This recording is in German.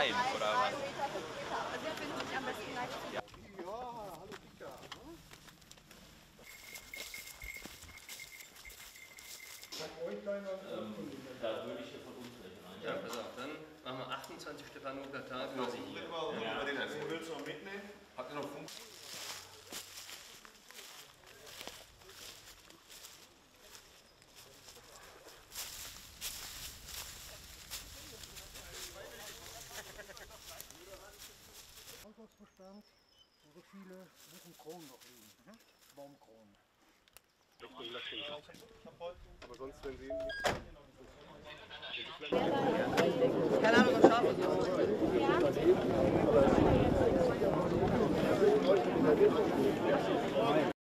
heim, oder was? Also ich finde sich am besten gleich. Ja, hallo Pika. Da würde ich hier von uns rein. Ja, pass auf, dann machen wir 28 Stefanoker Tag über Sie hier. Ja. Den willst du noch mitnehmen? Habt ihr noch Funk? Ausgangsbestand, wo so viele Buchenkronen noch liegen. Baumkronen. Aber sonst, wenn sie Keine Ahnung, was Schafe sind.